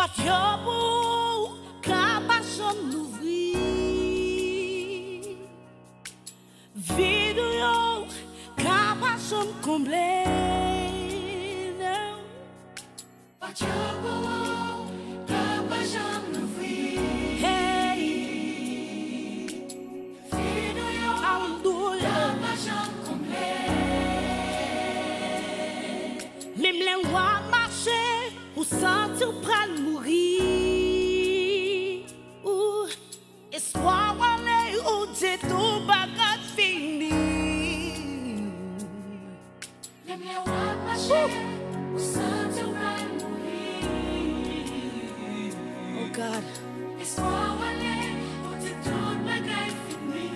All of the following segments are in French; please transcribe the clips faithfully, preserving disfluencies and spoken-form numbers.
Porte pour capacon l'ouvrir. Vide yo capacon comblé. Porte pour capacon l'ouvrir. Hey, vide yo capacon comblé. Même les rois marcher ou sentir pral mourir. Ou espoir aller ou c'est tout bagat fini. Même les rois marcher ou sentir pral mourir. Oh God. Espoir aller ou c'est tout bagat fini.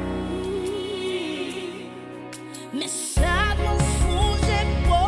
Mais ça nous fout j'ai beau.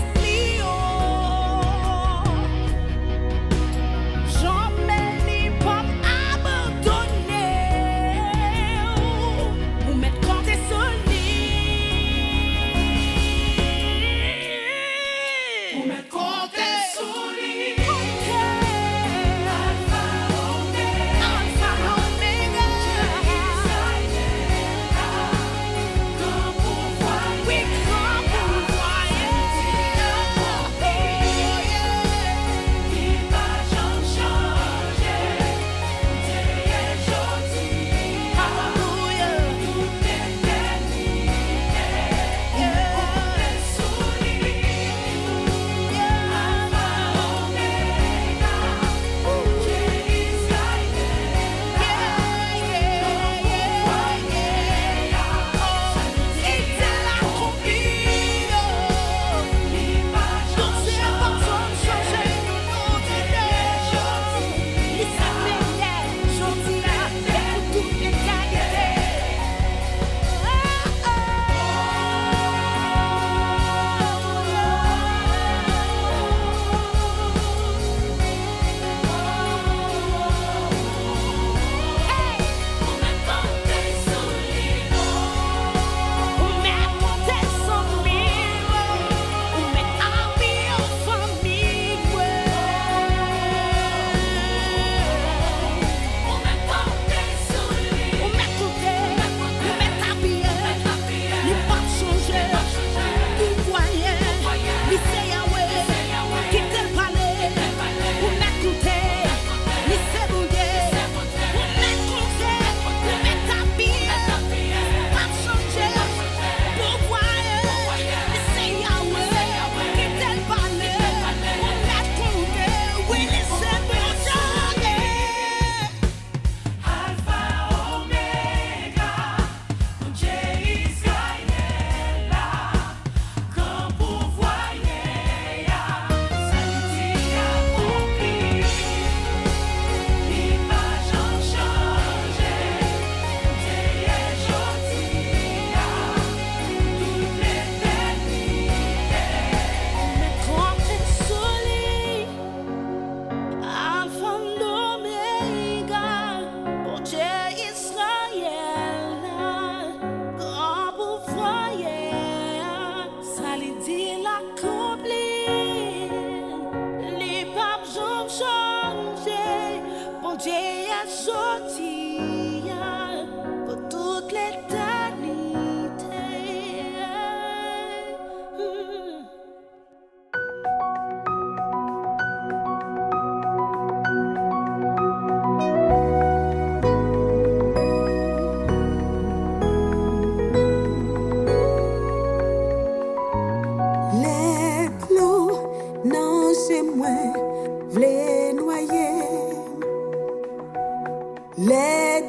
Les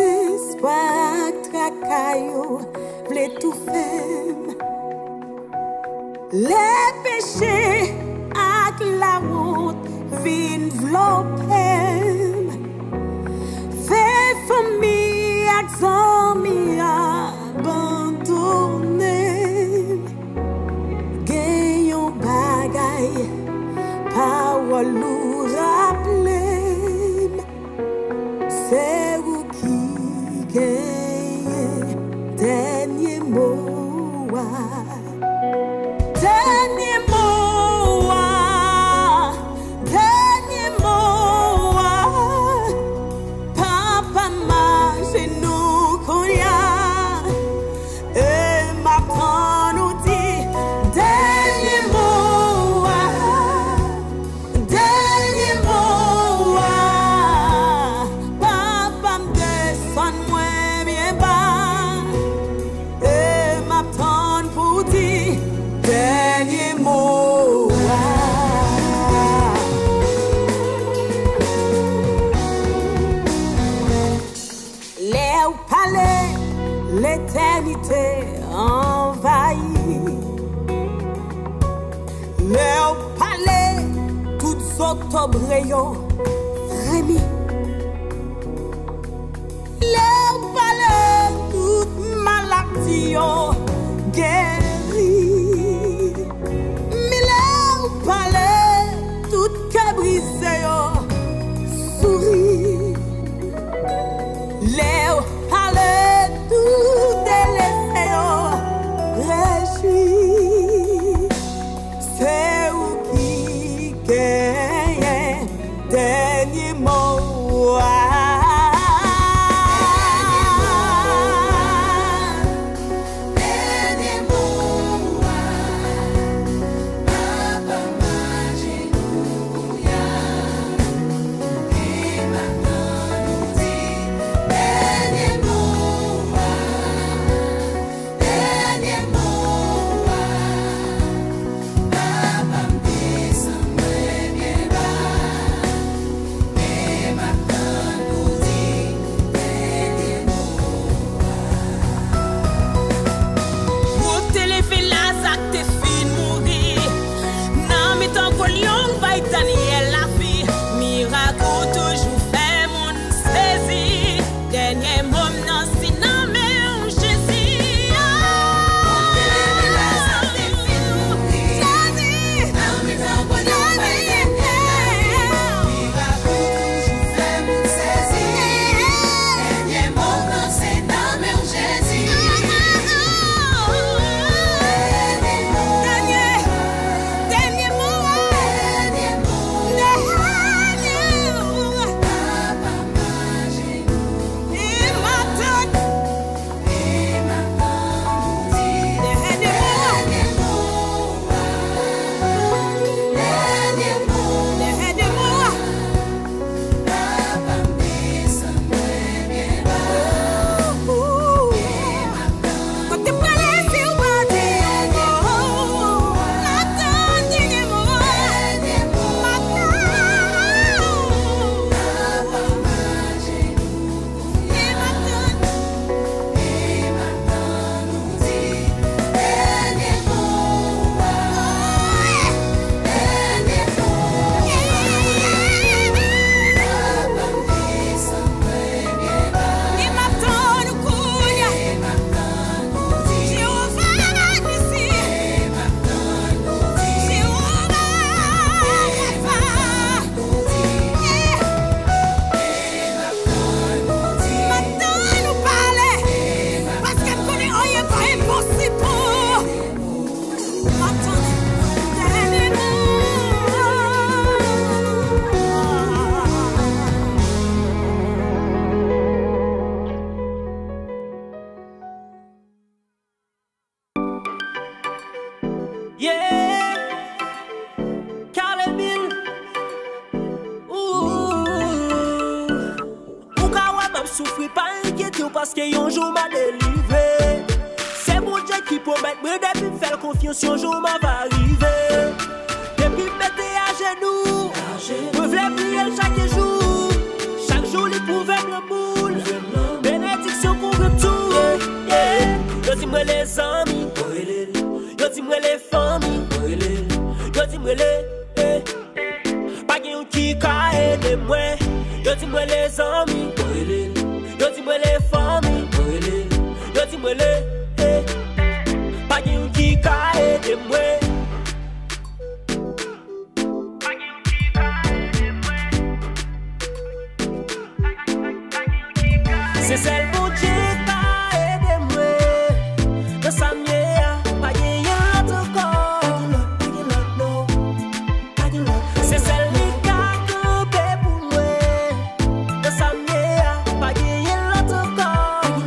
désespoirs tracailleux v'lait tout faire. Les péchés ak la honte vin vlopem. Fait famille ak zami abandonné. Gayon bagay parole nous rappelé. C'est vous qui gagnez dernier mot. Dernier mot. Dernier mot. l'humanité envahie. Leur palais, toutes octobre frémi. Leur palais, toutes maladies guéri. Mais leur palais, toutes cabrisées souris. Leur palais, tout délaissé réjouis. C'est où qui gagne dernier mot. Souffrir pas inquiéter parce que un jour m'a délivré. C'est mon Dieu qui promet me depuis faire confiance un jour m'a va arriver. Depuis mettre à genoux, je voulais prier chaque jour. Chaque jour il pouvait me moule. Bénédiction couvre tout. Yo dis-moi les amis, yo dis-moi les familles, yo dis-moi les pas qui a aidé moi. Yo dis-moi les amis, yo dis-moi les familles, yo dis-moi les pas qui a aidé moi. C'est celle mon Dieu qui a aidé moi. De sa mienne, pas qu'il y a l'autre corps. C'est celle qui a campé pour moi. De sa mienne, pas qu'il y a l'autre corps.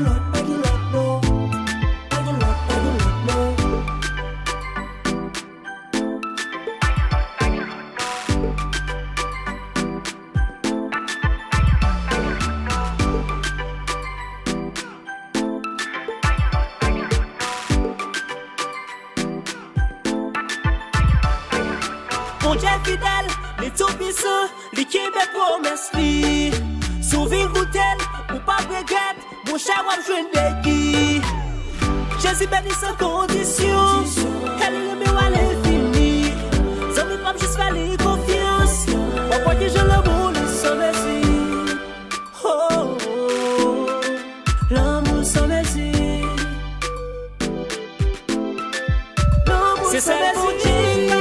Mon Dieu fidèle, les tout puissants, les qui me promesses li. Souvir goutel, ou pas regret, mon cher wap jwen de qui. Jésus béni sans condition. Elle est le mieux à l'infini. Zami pas juste faire les confiance. On voit que je l'amour sans merci. Oh, oh, l'amour sans merci. C'est celle pour Dieu.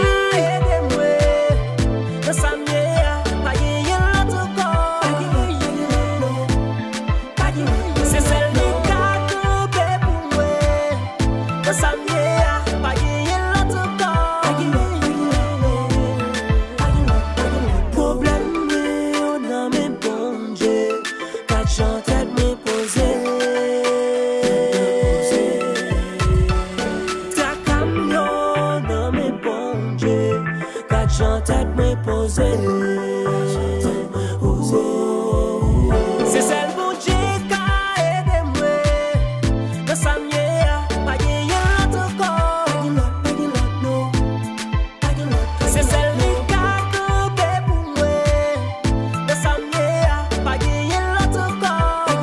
C'est celle bon Dieu qui a aidé moi. Dans sa mienne, pas de l'autre corps. C'est celle qui a campé pour moi. Dans sa mienne, pas de l'autre corps.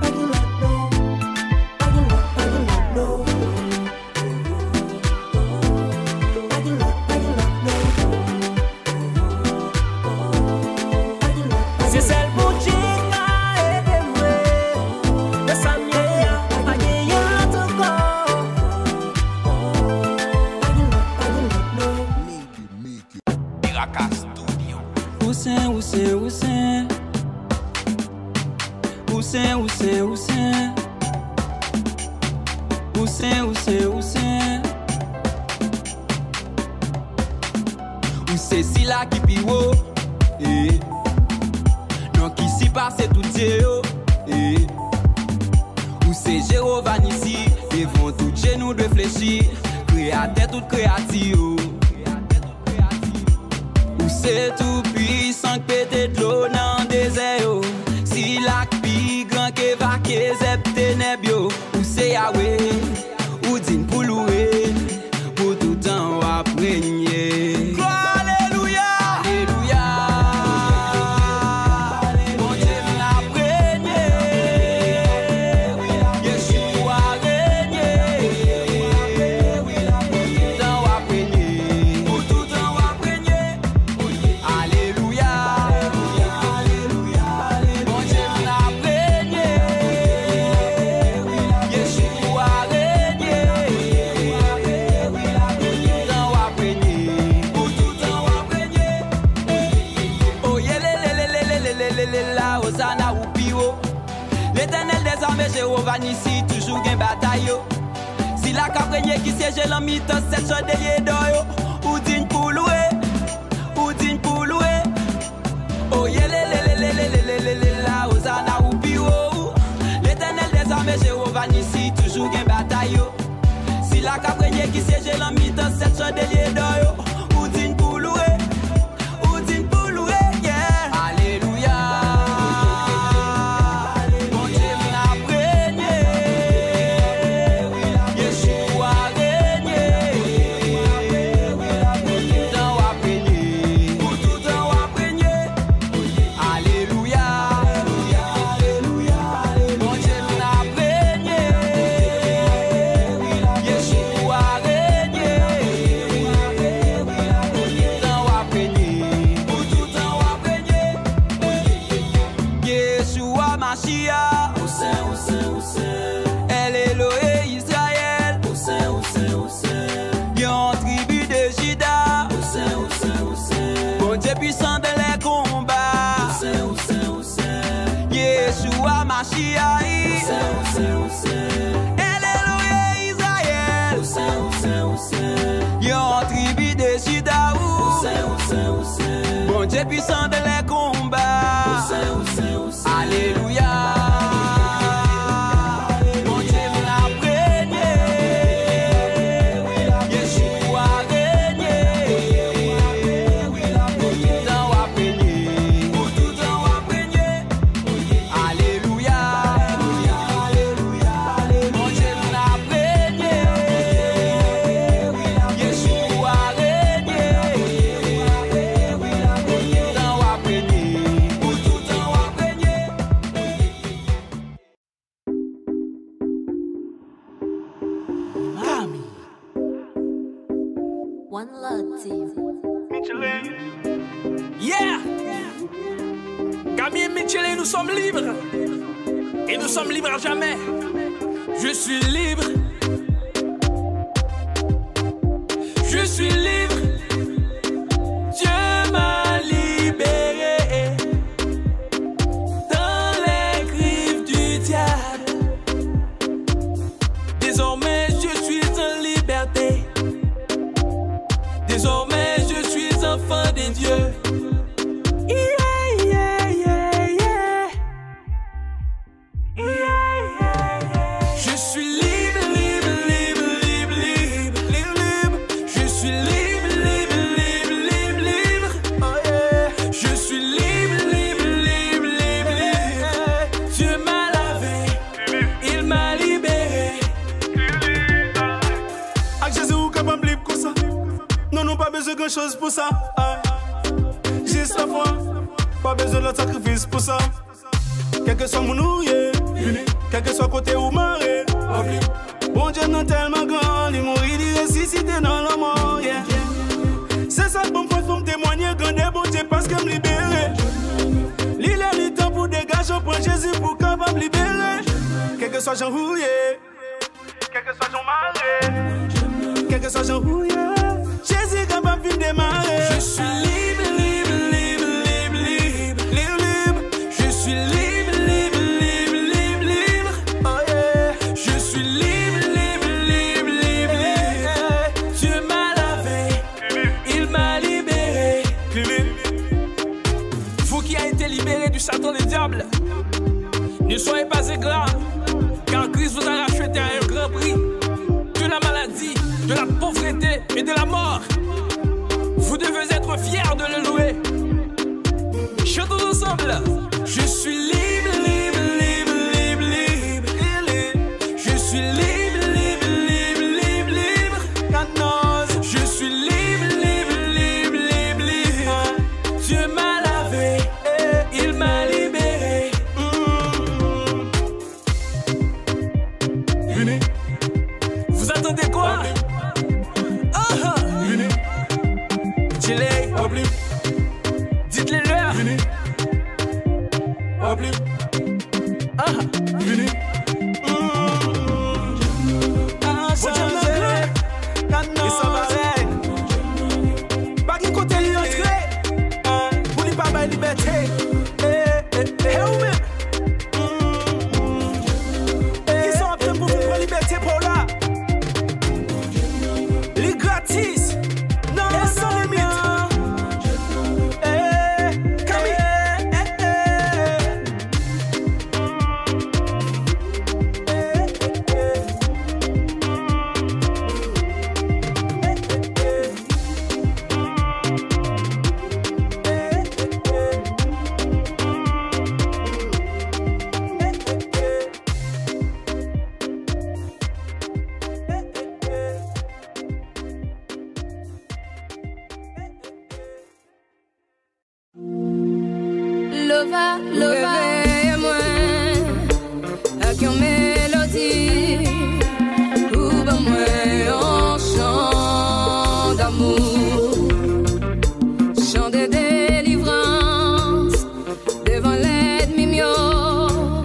C'est celle pour Dieu qui a aidé moi. De sa mienne, pas de l'autre corps. Miraca Studio. Oussein, Oussein, Oussein. Oussein, Oussein, Oussein. Oussein, Oussein, Oussein. Oussein, si la qui piwo. Eh. Donc ici passe tout Dieu. Eh. Oussein, Jéhovah ici. Devant tout genou de fléchir. Créateur tout créatif. C'est tout puissant que peut-être l'eau dans le désert. Si la pi grand que va que zep ténèbres. Ou c'est Yahweh, ou din pour louer, pour tout temps à régner. Alléluia, Alléluia. Bon Dieu l'a régné. Yeshua régné. Pour tout temps à régner. Pour tout temps à régner. Alléluia, Alléluia, bon Dieu l'a régné. Yeshua régné. Temps à régner. Pour tout temps à régner. Oh yeah, lé lé lé lé lé lé lé lé la Hosanna ou pio. L'Éternel des armées Jéhovah Nissi toujours gain bataille. Si la cap régné qui siège l'en mi-temps sept chandeliers d'or. Ou digne pour louer. Ou digne pour louer. Oh yeah, lé lé lé lé lé lé lé lé la Hosanna ou pio. L'Éternel des armées Jéhovah Nissi toujours gain bataille. Si la cap régné qui siège l'en mi-temps sept chandeliers d'or. Ou digne pour louer. Ou digne pour louer. Yeah. Alléluia. Bon Dieu l'a régné. Yeshua régné. Temps à régner. Pour tout temps à régner. Alléluia. Alléluia. Bon Dieu l'a régné. Yeshua régné. Temps à régner. Pour tout temps à régner. Yeshua Mashiach. Oussein, Oussein, Oussein. Elle est Elohé Israël. Oussein, Oussein, Oussein. Yon tribu de Juda. Oussein, Oussein, Oussein. Bon Dieu puissant de les combats. Oussein, Oussein, Oussein. Yeshua Mashiach. Oussein, Oussein, Oussein. Elle est Elohé Israël. Oussein, Oussein, Oussein. Yon tribu de Juda. Oussein, Oussein, Oussein. Bon Dieu puissant de les combats. Oussein, Oussein, Oussein. Alléluia. Bon Dieu l'a régné. Yeshua régné. Temps à régner. Pour tout temps à régner. Alléluia. Bon Dieu l'a régné. Yeshua régné. Temps Yeah! Camille et Michelin, nous sommes libres. Et nous sommes libres à jamais. Je suis libre. Je suis libre. Dieu m'a libéré dans les griffes du diable. Désormais je suis en liberté. Désormais je suis enfant des dieux. Yeah, yeah, yeah, yeah. Yeah, yeah, yeah. Je suis libre, libre, libre, libre, libre, libre, libre. Je suis libre, libre, libre, libre, libre. Oh yeah. Je suis libre, libre, libre, libre, libre. Dieu m'a lavé, il m'a libéré. Avec Jésus, ou capable libre comme ça. Non, non, pas besoin de grand chose pour ça. Ah. Juste la foi, pas besoin de sacrifice pour ça. Quel que soit mon ouïe, quel que soit côté ou marée. Bon Dieu non tellement grand, il mourit, il ressuscité dans le mort. Yeah. C'est ça bon fois pour me témoigner, grand bon Dieu parce que me libérer. L'île est le temps pour dégager, on prend Jésus pour capable libérer. Quel que soit Jean Rouillé, quel que soit Jean Maré, quel que soit Jean Rouillé, Jésus capable de démarrer. Je suis libre, libre, libre, libre, libre, libre, libre. Je suis libre, libre, libre, libre, libre. Oh yeah. Je suis libre, libre, libre, libre, libre. Dieu m'a lavé, il m'a libéré. Vous qui avez été libérés du Satan des diables, ne soyez pas ingrats, car Christ vous a racheté à un grand prix de la maladie, de la pauvreté et de la mort. Vous devez être fiers de le louer. Chantons ensemble. Je suis libre, libre, libre, libre, libre, libre. Je suis libre, libre, libre, libre, libre. Je suis libre, libre, libre, libre, libre. Dieu m'a lavé, il m'a libéré. Venez, Vous attendez quoi? Ah! venez, Chile, oublie, dites-le leur. venez, oublie, Ah! venez. Ah, changé. Et ça va. Pas qu'un côté y entrer. Pour lui pas ma liberté. Eh, eh, eh, ou même. Qui sont en train pour vous prendre liberté pour là. Les gratis. Non, sans limite. Eh, Camille. Eh, eh. Lova, lova, réveille-moi avec une mélodie ou ben moi un chant d'amour, chant de délivrance devant l'ennemi mio.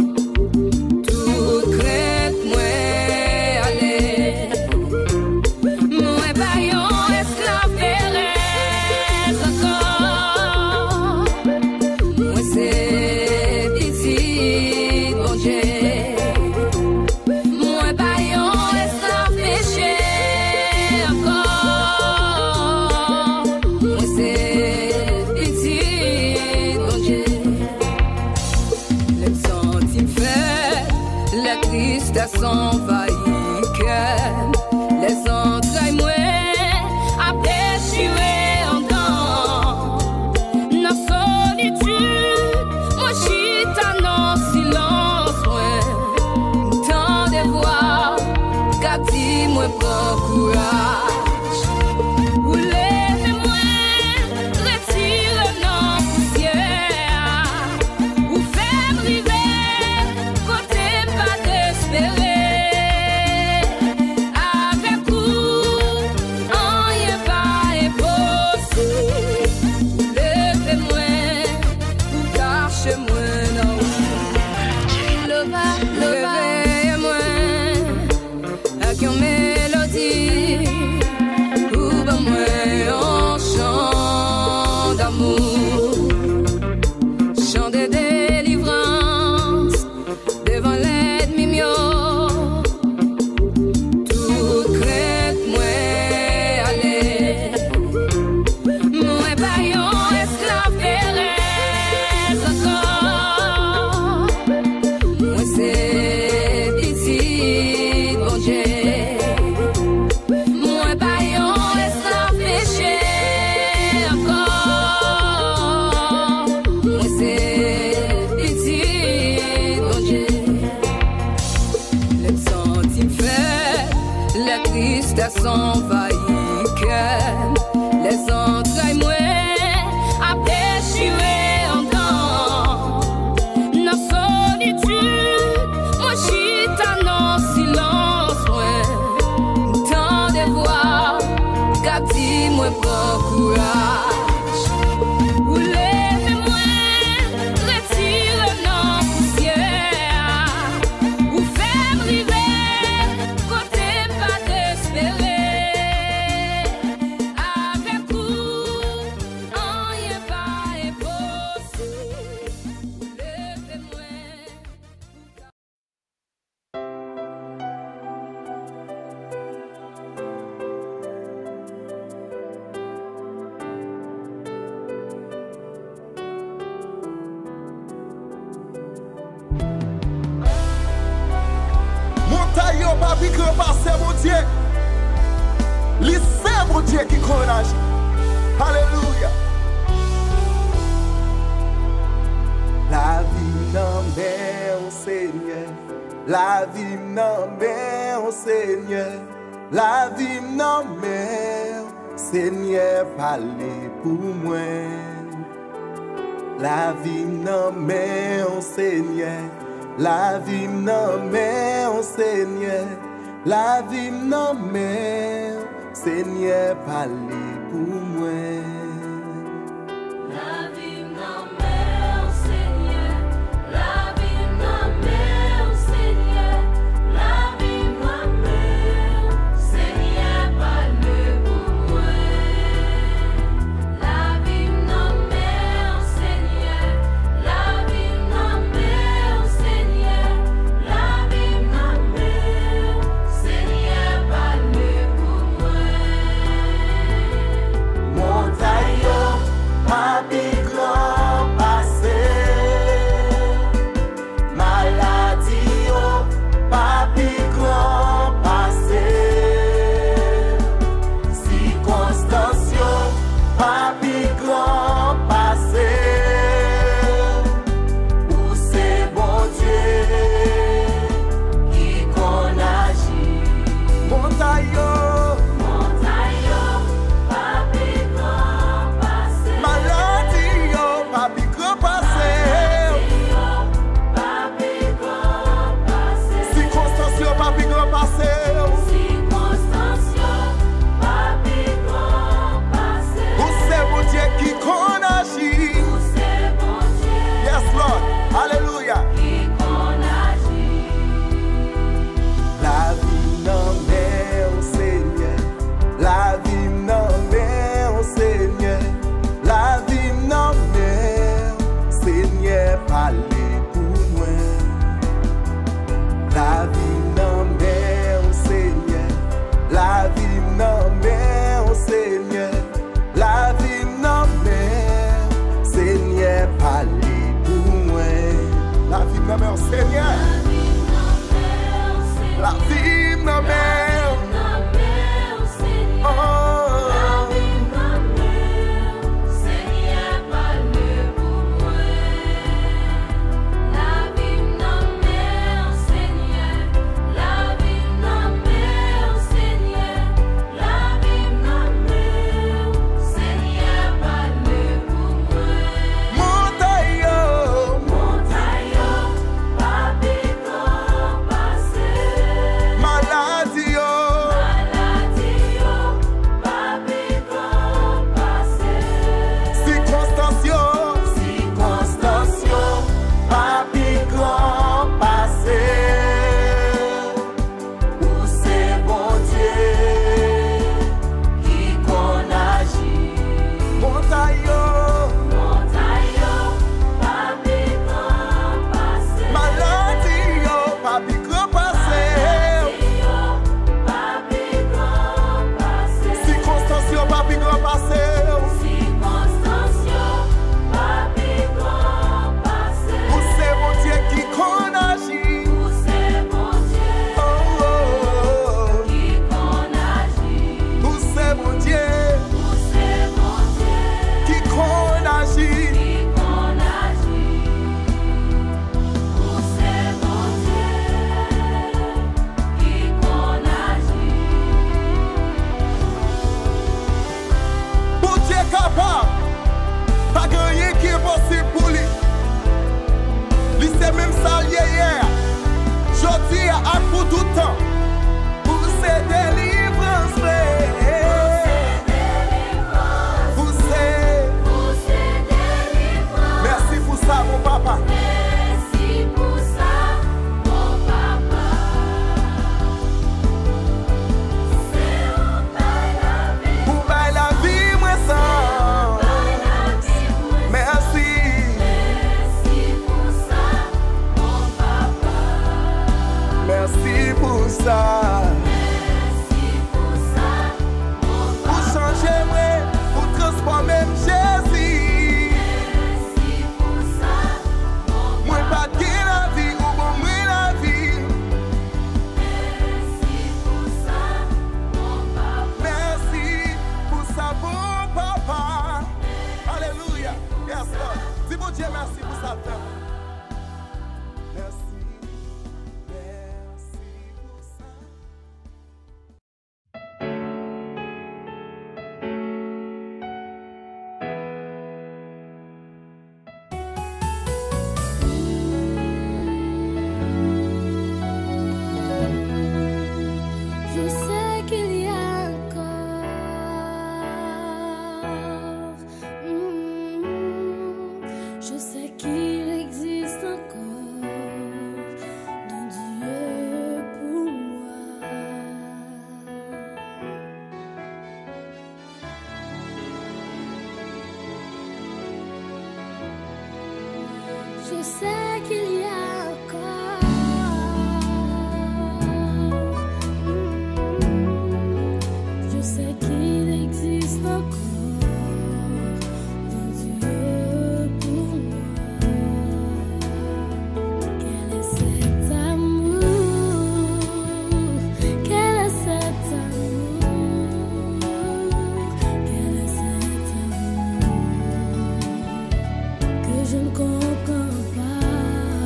Toute crête moi aller, moi pas un esclave Thérèse encore. Moi c'est petit bon Dieu, moi pas un esclave péché encore. Moi c'est petit bon Dieu. Les sentiments faits, la tristesse envahit cœur, les entrailles moi à déchirer en temps. Dans solitude, moi chita dans silence, moi tant de voix, gâti moi prends courage. Ou levez-moi, retire dans poussière, ou fais-moi river, côté pas d'espérer. d'amour, chant de délivrance devant l'ennemi mio. Toute crainte moi aller, moi pas yon esclave Thérèse encore. Moi c'est petit bon Dieu. Moi pas yon esclave péché encore. Moi c'est petit bon Dieu. Les sentiments faits, la tristesse envahit cœur, les entrailles mouées à péchuer en temps. Dans solitude, moi chita dans silence, moi tant de voix, gâti moi prends courage. Ou levez-moi, retire dans poussière, ou fais briver, côté pas d'espérer. Avec vous, rien pas impossible. Ou levez-moi. Montagne au papi que passe mon Dieu. Lycée mon Dieu qui connaît. Alléluia. La vie n'en met au Seigneur. La vie n'en met au Seigneur. La vie n'en met au Seigneur. Parlez pour moi. La vie n'en met au Seigneur. La vie n'en met au Seigneur. La vie n'en met au Seigneur. Parlez pour moi. La vie n'en met au Seigneur, la vie n'en met au Seigneur, la vie n'en met au Seigneur, parlez pour moi. La vie n'en met au Seigneur, la vie n'en met au Seigneur, la vie n'en met au Seigneur, parlez pour moi. Montagne, papi grand passé. Maladie, papi grand passé. Circonstance, papi grand passé. Où c'est bon Dieu qui qu'on agit. Montagne, Papi grand passé, maladie, papi grand passé. papi grand passé, Circonstance, papi grand passé. circonstance, papi grand passé, Où c'est mon Dieu qui qu'on agit. c'est bon Dieu Yes, Lord. Alléluia. qui qu'on agit. La vie n'en met au Seigneur. La vie n'en met au Seigneur. La vie n'en met au Seigneur. Parlez pour moi. La vie n'en met au Seigneur. La vie n'en met au Seigneur. La vie n'en met au Seigneur. Parlez pour moi. La vie n'en met au Seigneur. La vie n'en met. Oh. Montagne, maladie, Bon Dieu est capable. Pas de rien qui est possible pour lui. Lui c'est même ça hier. Jodi à pour tout temps. Pour ses délivrances. Pour ses délivrances. Merci pour ça mon papa. Merci pour ça, mon papa. C'est où bail la vie. Pour bail la vie, moi ça. Merci. Merci pour ça, mon papa. Merci pour ça. Merci pour ça, mon Pour papa. changer moi, pour transformer Jésus. Merci pour ça, mon Moi papa. pas de la vie, ou bon moi la vie. Merci pour ça, mon papa. Merci pour ça, bon papa. Alléluia. Yes, Lord. Dis bon Dieu merci pour ça. Merci. Merci pour ça. Je sais qu'il y a encore mm, je sais qu'il existe encore de Dieu pour moi. Je sais qu'il y a encore je sais qu'il existe encore de Dieu pour moi. Quel est cet amour? Quel est cet amour? Quel est cet amour que je ne comprends pas?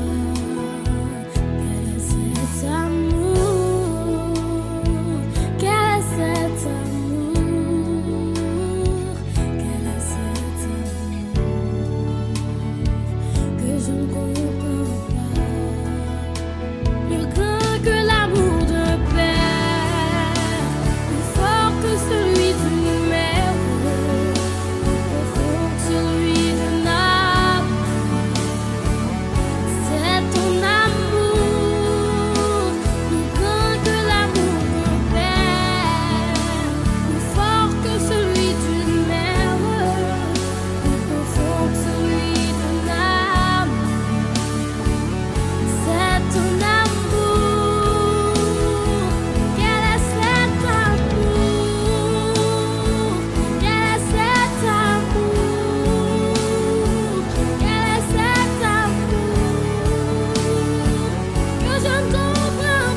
Quel est cet amour? Quel est cet amour? Quel est cet amour que je ne comprends pas? Plus grand que l'amour d'un père, plus fort que celui d'une mère, plus profond que celui d'un amour. C'est ton amour, plus grand que l'amour d'un père, plus fort que celui d'une mère, plus profond que celui d'un amour. C'est ton amour, quel est cet amour? Quel est cet amour? Quel est cet amour que je ne comprends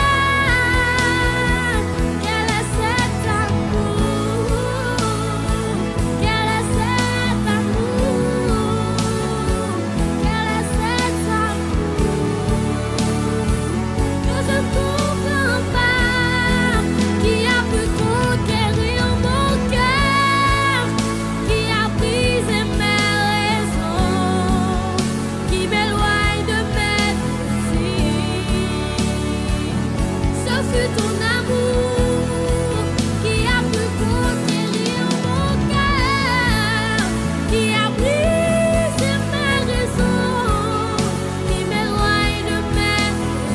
pas? Quel est cet amour? Quel est cet amour? Quel est cet amour que je ne comprends pas? Qui a pu conquérir mon cœur? Qui a brisé mes raisons? Qui m'éloigne de mes désirs? Ce fut ton amour qui a pu conquérir mon cœur, qui a brisé mes raisons, qui m'éloigne de mes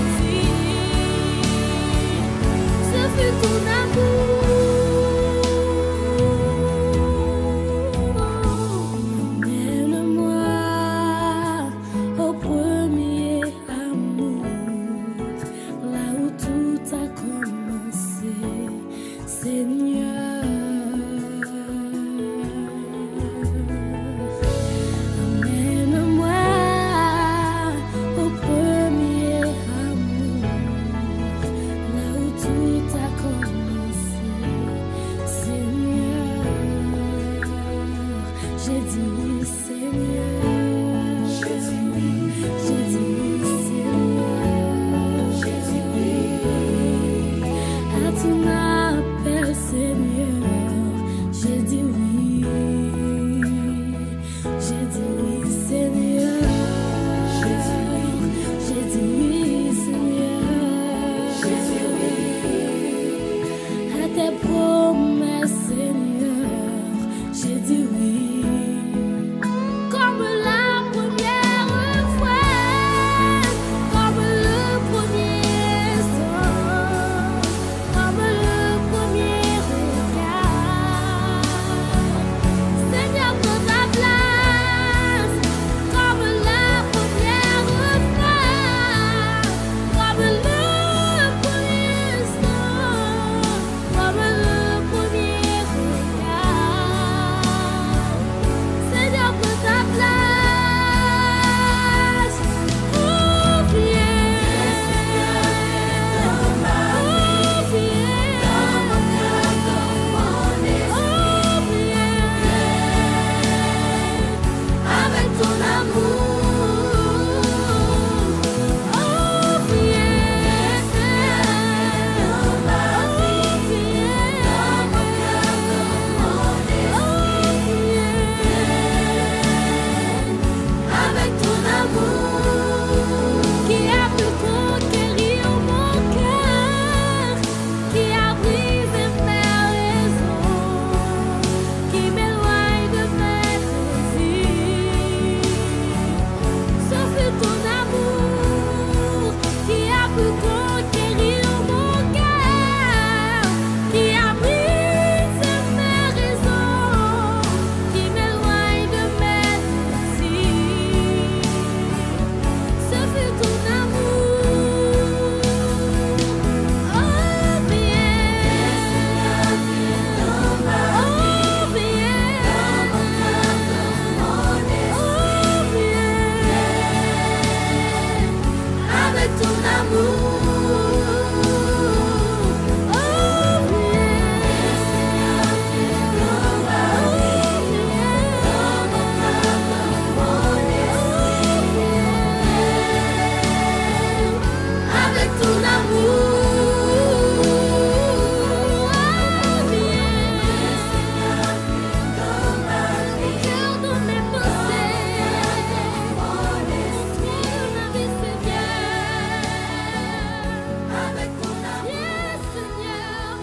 désirs. Ce fut ton amour. Emmène-moi au premier amour, là où tout a commencé, Seigneur. Emmène-moi au premier amour, là où tout a commencé, Seigneur. J'ai dit Seigneur. J'ai dit oui. J'ai dit Seigneur. J'ai dit oui. À ton appel, Seigneur, j'ai dit oui. dis oui. Comme la première fois, comme le premier son, comme le premier regard. Seigneur, prends ta place, comme la première fois, comme le premier son, comme le premier regard. Seigneur, prends ta place. Oh, viens. Oh, viens. Oh, viens. Avec ton amour. Oh, viens. Oh, avec ton amour qui a pu conquérir mon cœur, qui a brisé mes raisons, qui m'éloigne de mes désirs. Ce fut ton amour qui a pu conquérir mon cœur, qui a brisé mes raisons, qui m'éloigne de mes désirs. Ce fut ton amour. Oh, viens. Oh, viens. Oh, viens. Avec ton amour. Oh, avec ton amour, au cœur de mes pensées, mon esprit, ma vie, Seigneur, avec ton amour, Seigneur,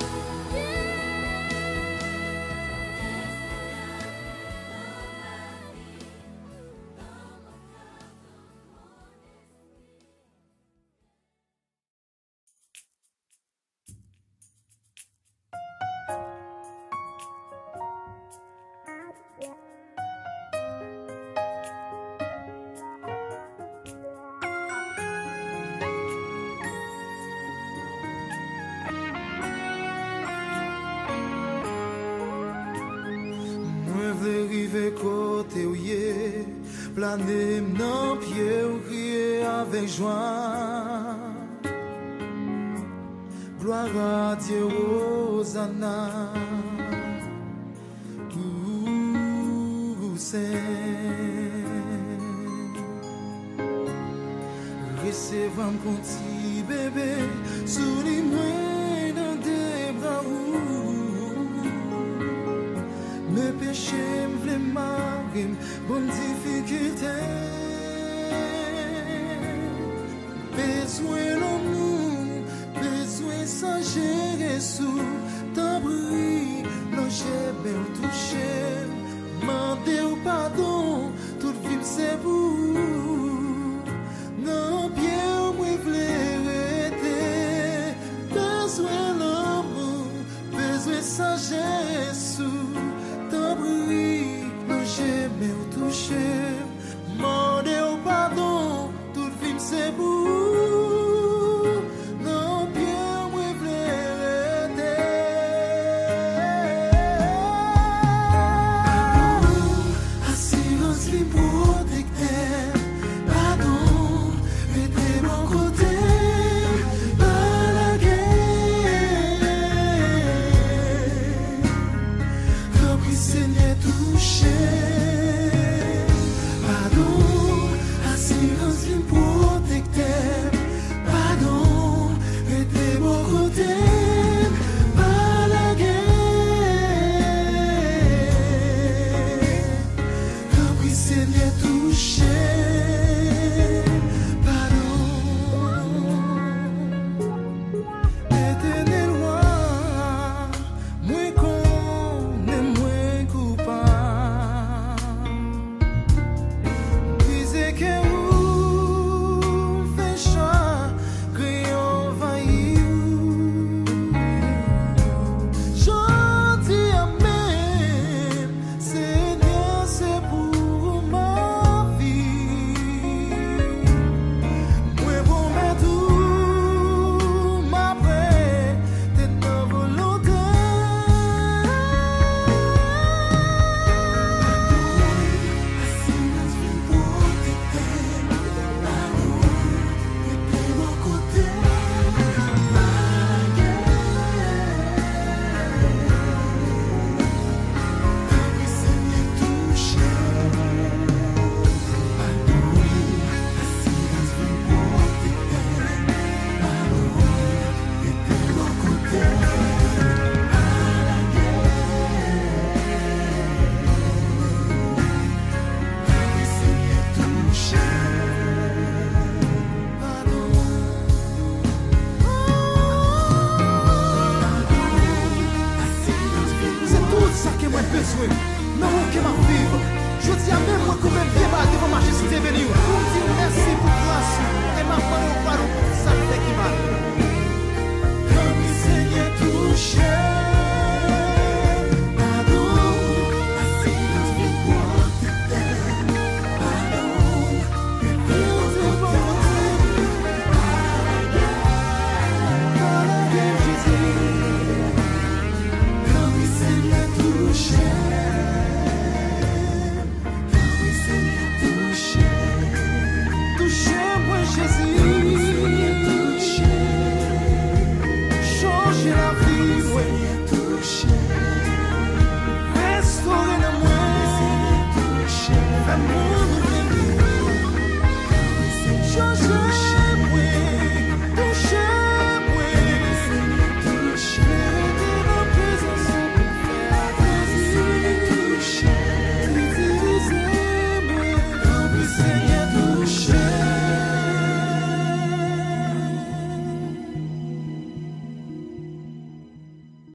Moi vle rive kote ou ye, planer nan pied ou crier avec joie. Gloire à Dieu, Hosanna. Ou Saint. Recevant mon petit bébé, souris-moi dans des bras ou. Mes péchés m'vle marrer, bonne difficulté. Besoin l'amour, besoin sans gérer sous. T'abri, non j'ai bien touché.